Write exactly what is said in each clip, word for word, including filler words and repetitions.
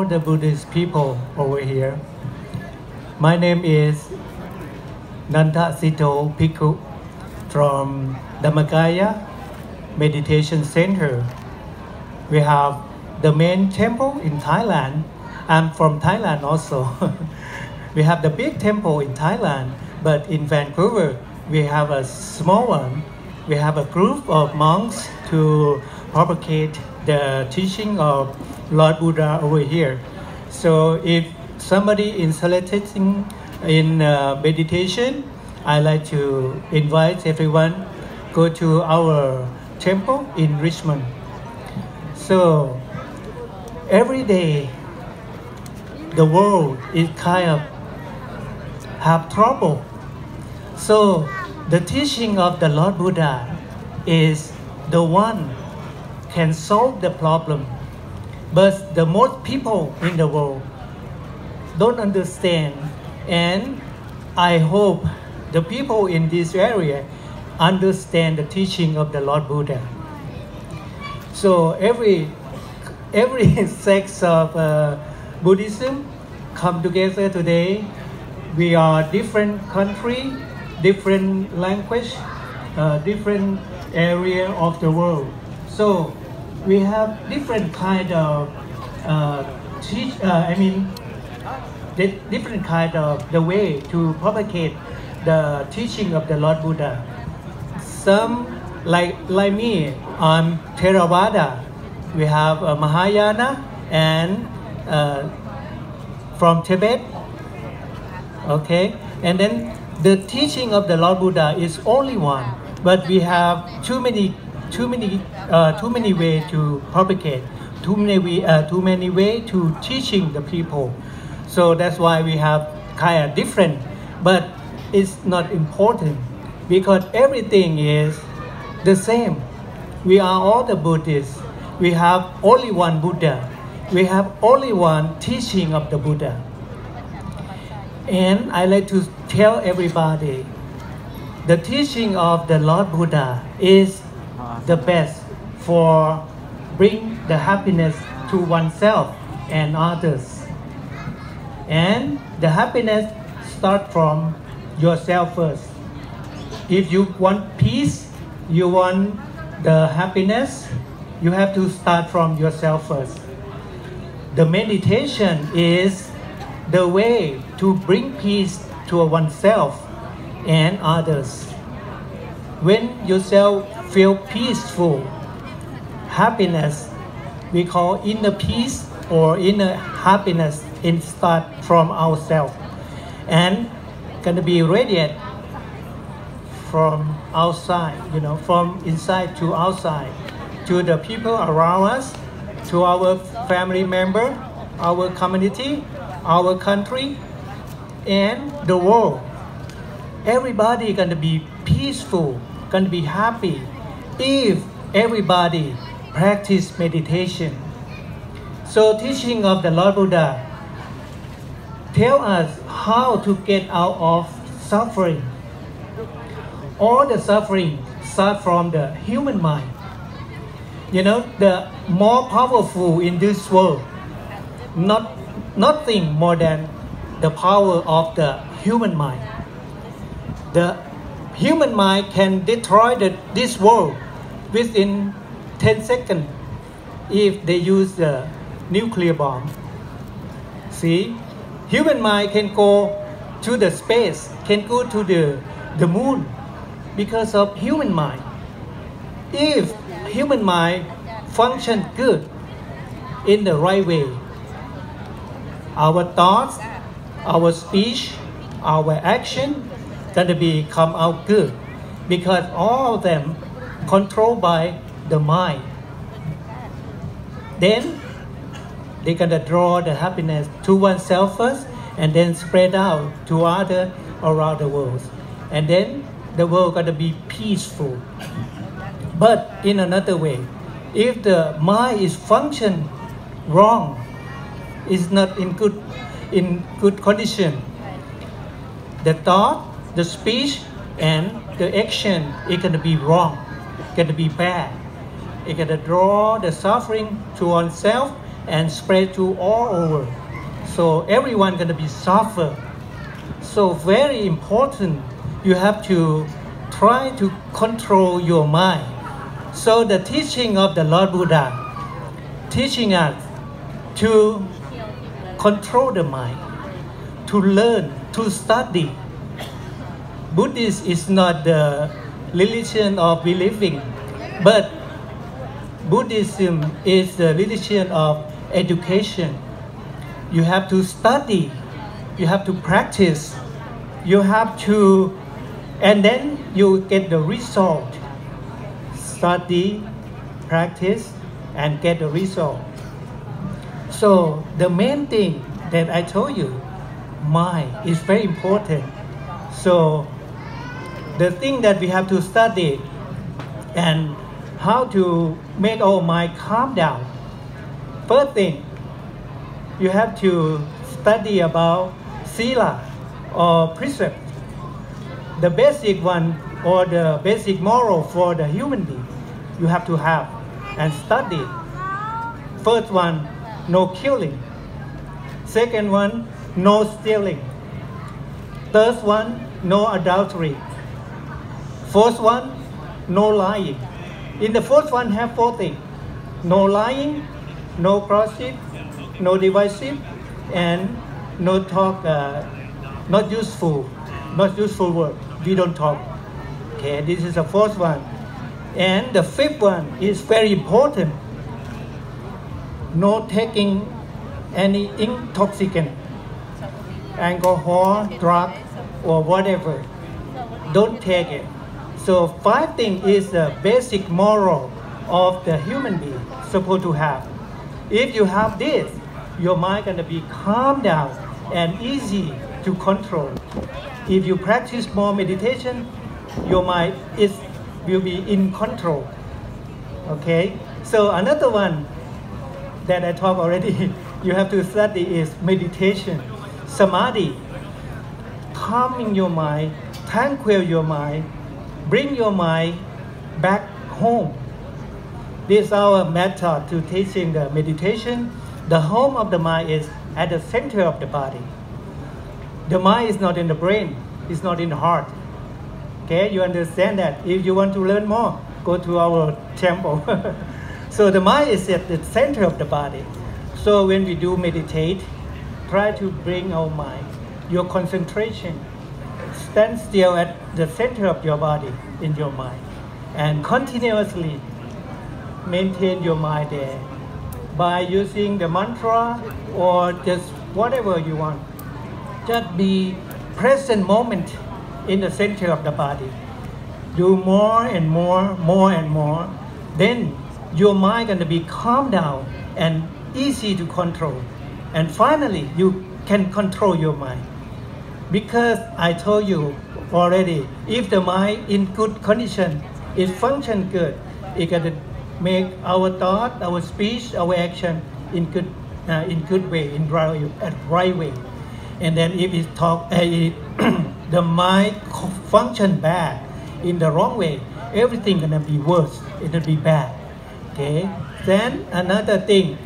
the Buddhist people over here. My name is Nanda Sito Bhikkhu from Dhammakaya Meditation Center. We have the main temple in Thailand. I'm from Thailand also. We have the big temple in Thailand, but in Vancouver, we have a small one. We have a group of monks to propagate the teaching of Lord Buddha over here. So if somebody is interested in uh, meditation, I like to invite everyone go to our temple in Richmond. So every day, the world is kind of have trouble. So the teaching of the Lord Buddha is the one can solve the problem. But the most people in the world don't understand, and I hope the people in this area understand the teaching of the Lord Buddha. So every every sect of uh, Buddhism come together today. We are different country, different language, uh, different area of the world. So we have different kind of uh, teach. Uh, I mean, the different kind of the way to propagate the teaching of the Lord Buddha. Some like like me, I'm Theravada. We have uh, Mahayana and uh, from Tibet. Okay, and then the teaching of the Lord Buddha is only one, but we have too many, too many, uh, too many ways to propagate, too many, way, uh, too many ways to teaching the people. So that's why we have kind of different, but it's not important because everything is the same. We are all the Buddhists. We have only one Buddha. We have only one teaching of the Buddha. And I like to tell everybody, the teaching of the Lord Buddha is the best for bring the happiness to oneself and others. And the happiness start from yourself first. If you want peace, you want the happiness, you have to start from yourself first. The meditation is the way to bring peace to oneself and others. When yourself feel peaceful, happiness, we call inner peace or inner happiness, it start from ourselves and gonna be radiant from outside, you know, from inside to outside, to the people around us, to our family member, our community, our country, and the world. Everybody gonna be peaceful, gonna be happy if everybody practice meditation. So teaching of the Lord Buddha tell us how to get out of suffering. All the suffering start from the human mind. You know, the more powerful in this world, not nothing more than the power of the human mind. The human mind can destroy the, this world within ten seconds if they use the nuclear bomb. See, human mind can go to the space, can go to the, the moon because of human mind. If human mind function good in the right way, our thoughts, our speech, our action gonna be come out good because all of them controlled by the mind. Then they gonna draw the happiness to oneself first and then spread out to other around the world. And then the world gonna be peaceful. But in another way, if the mind is function wrong, is not in good in good condition, the thought, the speech, and the action is gonna be wrong, gonna be bad. It's gonna draw the suffering to oneself and spread to all over. So everyone gonna be suffer. So very important, you have to try to control your mind. So the teaching of the Lord Buddha teaching us to control the mind, to learn, to study. Buddhism is not the religion of believing, but Buddhism is the religion of education. You have to study, you have to practice, you have to, and then you get the result. Study, practice, and get the result. So the main thing that I told you, mind is very important. So the thing that we have to study and how to make our mind calm down. First thing, you have to study about sila or precept, the basic one or the basic moral for the human being. You have to have and study. First one, no killing. Second one, no stealing. Third one, no adultery. Fourth one, no lying. In the fourth one, have four things: no lying, no gossip, no divisive, and no talk, uh, not useful, not useful word. We don't talk. Okay, this is the fourth one. And the fifth one is very important. No taking any intoxicant, alcohol, drug, or whatever. Don't take it. So five things is the basic moral of the human being supposed to have. If you have this, your mind gonna be calm down and easy to control. If you practice more meditation, your mind is will be in control. Okay. So another one that I talked already, you have to study is meditation, samadhi, calming your mind, tranquil your mind, bring your mind back home. This is our method to teaching the meditation. The home of the mind is at the center of the body. The mind is not in the brain, it's not in the heart. Okay, you understand that? If you want to learn more, go to our temple. So the mind is at the center of the body. So when we do meditate, try to bring our mind, your concentration, stand still at the center of your body in your mind, and continuously maintain your mind there by using the mantra or just whatever you want. Just be present moment in the center of the body. Do more and more, more and more. Then your mind gonna be calm down and easy to control. And finally, you can control your mind. Because I told you already, if the mind in good condition, it function good, it can make our thought, our speech, our action in good, uh, in good way, in right, at right way. And then if it talk, uh, it, the mind function bad, in the wrong way, everything gonna be worse. It'll be bad. Okay. Then another thing,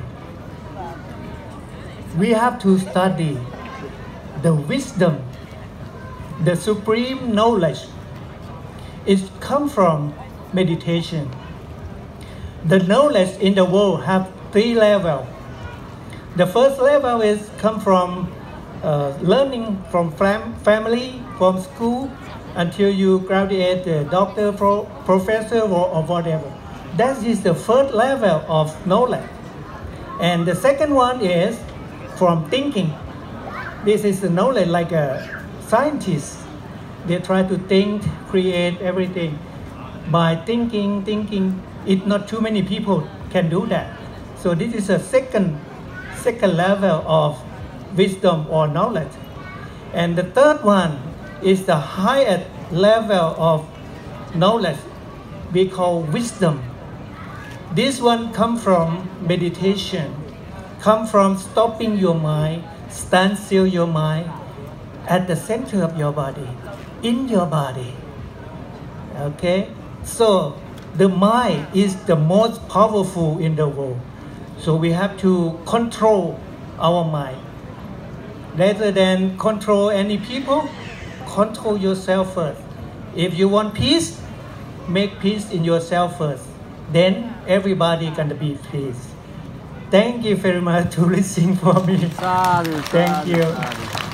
we have to study the wisdom, the supreme knowledge. It comes from meditation. The knowledge in the world have three levels. The first level is come from uh, learning from fam family, from school, until you graduate a doctor, pro professor, or, or whatever. That is the first level of knowledge. And the second one is from thinking. This is the knowledge like a scientist. They try to think, create everything by thinking, thinking. It not too many people can do that. So this is a second, second level of wisdom or knowledge. And the third one is the highest level of knowledge we call wisdom. This one comes from meditation, comes from stopping your mind, stand still your mind at the center of your body, in your body. Okay? So the mind is the most powerful in the world. So we have to control our mind. Rather than control any people, control yourself first. If you want peace, make peace in yourself first. Then everybody can be peace. Thank you very much to listening for me. Sadhu, Thank sadhu, you. sadhu.